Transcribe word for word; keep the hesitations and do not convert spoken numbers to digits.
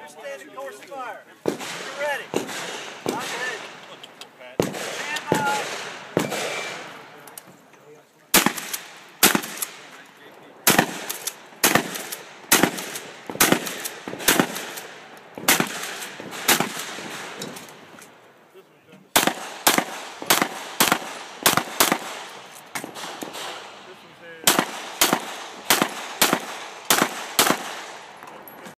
understanding course of fire. You're ready. Knock ahead.